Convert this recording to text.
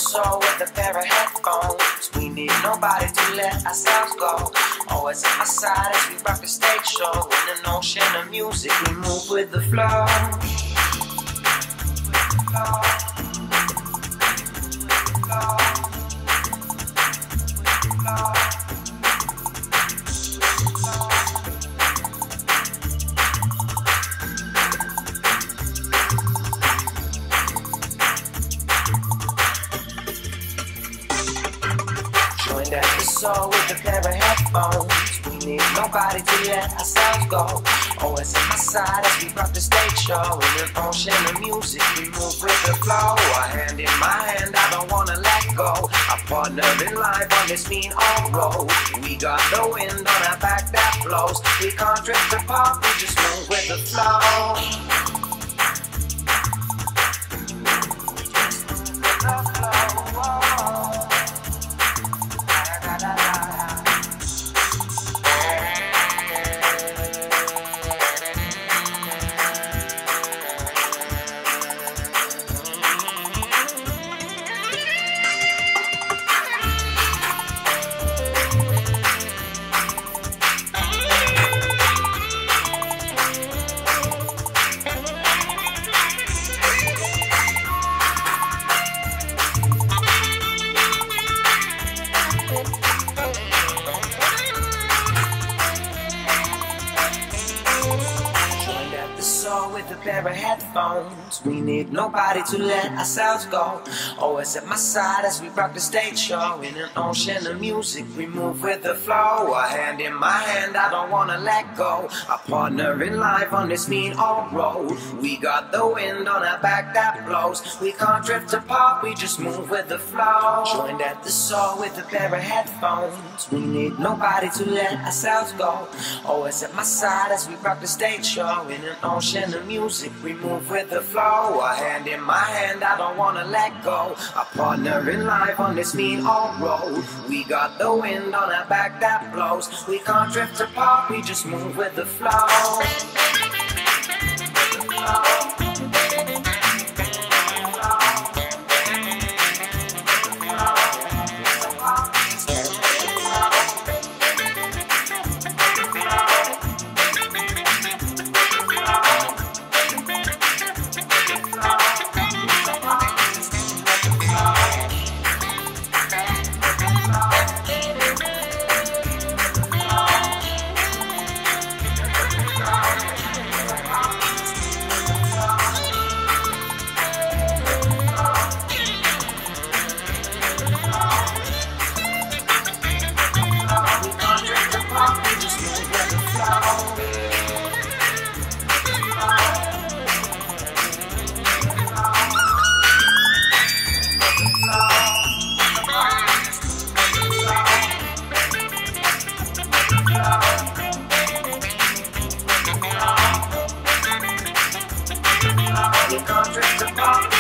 soul with a pair of headphones. We need nobody to let ourselves go. Always at my side as we rock the stage show. In an ocean of music, we move with the flow. Joined at the soul with a pair of headphones. We need nobody to let ourselves go. Always at my side as we rock the stage show. In an ocean of music, we move with the flow. A hand in my hand, I don't wanna let go. Our partner in life on this mean old road. We got the wind on our back that blows. We can't drift apart, we just move with the flow. With a pair of headphones, we need nobody to let ourselves go. Always at my side as we rock the stage show. In an ocean of music, we move with the flow. A hand in my hand, I don't wanna let go. A partner in life on this mean old road. We got the wind on our back that blows. We can't drift apart, we just move with the flow. Joined at the soul with a pair of headphones. We need nobody to let ourselves go. Always at my side as we rock the stage show. In an ocean of music, we move with the flow. A hand in my hand, I don't wanna let go. A partner in life on this mean old road. We got the wind on our back that blows. We can't drift apart, we just move with the flow. You can't drift apart.